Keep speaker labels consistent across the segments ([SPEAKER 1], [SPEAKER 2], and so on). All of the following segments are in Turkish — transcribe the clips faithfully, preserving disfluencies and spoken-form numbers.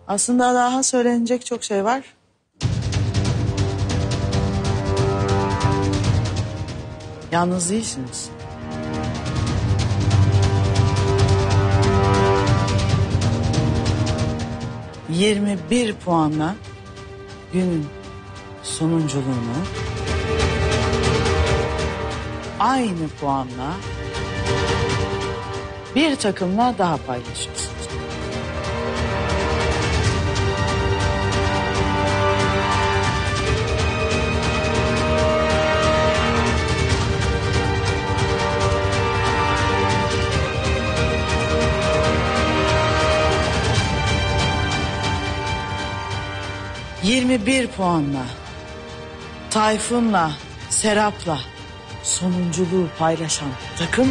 [SPEAKER 1] Aslında daha söylenecek çok şey var. Yalnız değilsiniz. yirmi bir puanla günün sonunculuğunu aynı puanla bir takımla daha paylaşıyorsunuz. yirmi bir puanla Tayfun'la Serap'la sonunculuğu paylaşan takım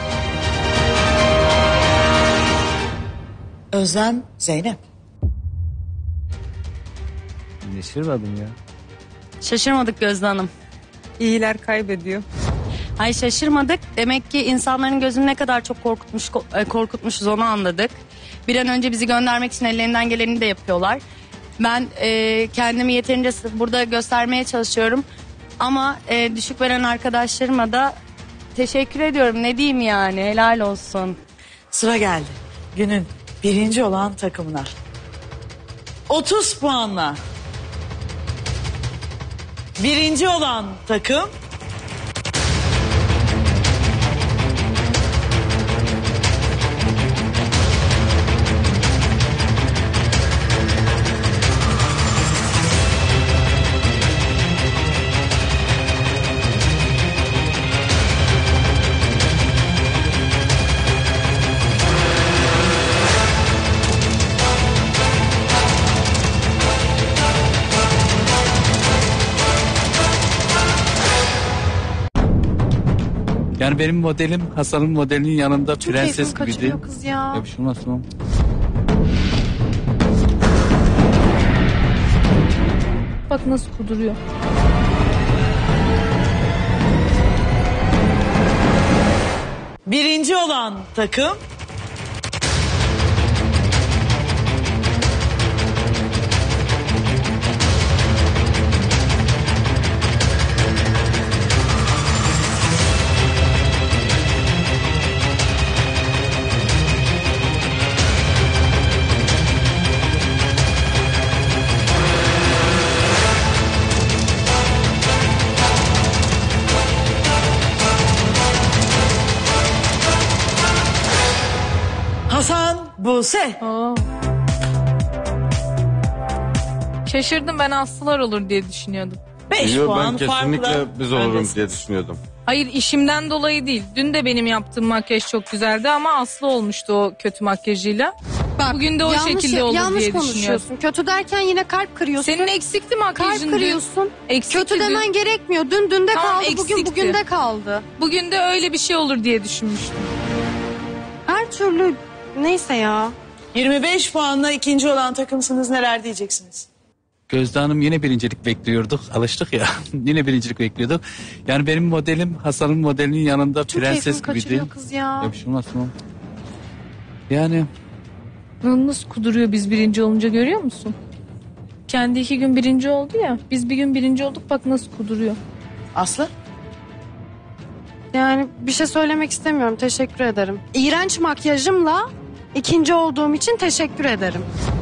[SPEAKER 1] Özlem, Zeynep.
[SPEAKER 2] Şaşırmadım ya.
[SPEAKER 3] Şaşırmadık Gözde Hanım.
[SPEAKER 4] İyiler kaybediyor.
[SPEAKER 3] Hayır şaşırmadık. Demek ki insanların gözünü ne kadar çok korkutmuş korkutmuşuz onu anladık. Bir an önce bizi göndermek için ellerinden geleni de yapıyorlar. Ben e, kendimi yeterince burada göstermeye çalışıyorum. Ama e, düşük veren arkadaşlarıma da teşekkür ediyorum. Ne diyeyim yani, helal olsun.
[SPEAKER 1] Sıra geldi günün birinci olan takımına. otuz puanla birinci olan takım
[SPEAKER 2] Yani benim modelim Hasan'ın modelinin yanında
[SPEAKER 5] Çok
[SPEAKER 2] prenses
[SPEAKER 5] keyfim
[SPEAKER 2] gibiydi.
[SPEAKER 5] kaçırıyor kız ya.
[SPEAKER 2] Ya bir şey olmaz tamam.
[SPEAKER 4] Bak nasıl kuduruyor.
[SPEAKER 1] birinci olan takım Hasan, Buse.
[SPEAKER 4] Aa. Şaşırdım, ben Aslılar olur diye düşünüyordum.
[SPEAKER 1] beş
[SPEAKER 6] Yo,
[SPEAKER 1] puan
[SPEAKER 6] ben kesinlikle
[SPEAKER 1] farkla
[SPEAKER 6] biz olurum
[SPEAKER 1] öndesiniz.
[SPEAKER 6] diye düşünüyordum.
[SPEAKER 4] Hayır, işimden dolayı değil. Dün de benim yaptığım makyaj çok güzeldi ama Aslı olmuştu o kötü makyajıyla.
[SPEAKER 5] Bak,
[SPEAKER 4] Bugün de o
[SPEAKER 5] yanlış,
[SPEAKER 4] şekilde olur
[SPEAKER 5] yanlış
[SPEAKER 4] diye
[SPEAKER 5] konuşuyorsun.
[SPEAKER 4] düşünüyorum.
[SPEAKER 5] Kötü derken yine kalp kırıyorsun.
[SPEAKER 4] Senin eksikti makyajın
[SPEAKER 5] kalp
[SPEAKER 4] dün.
[SPEAKER 5] kırıyorsun.
[SPEAKER 4] Eksikti
[SPEAKER 5] Kötü
[SPEAKER 4] dün.
[SPEAKER 5] demen gerekmiyor. Dün dünde
[SPEAKER 4] Tamam,
[SPEAKER 5] kaldı, bugün
[SPEAKER 4] eksikti.
[SPEAKER 5] bugün de kaldı.
[SPEAKER 4] Bugün de öyle bir şey olur diye düşünmüştüm.
[SPEAKER 5] Her türlü neyse ya.
[SPEAKER 1] yirmi beş puanla ikinci olan takımsınız, neler diyeceksiniz?
[SPEAKER 2] Gözde Hanım yine birincilik bekliyorduk. Alıştık ya. Yine birincilik bekliyorduk. Yani benim modelim Hasan'ın modelinin yanında
[SPEAKER 5] Çok
[SPEAKER 2] prenses
[SPEAKER 5] keyfim
[SPEAKER 2] gibiydi.
[SPEAKER 5] kaçırıyor kız ya.
[SPEAKER 2] Ya bir şey olmaz tamam. Yani
[SPEAKER 4] Lan nasıl kuduruyor biz birinci olunca, görüyor musun? Kendi iki gün birinci oldu ya. Biz bir gün birinci olduk, bak nasıl kuduruyor.
[SPEAKER 1] Aslı?
[SPEAKER 5] Yani bir şey söylemek istemiyorum. Teşekkür ederim. İğrenç makyajımla ikinci olduğum için teşekkür ederim.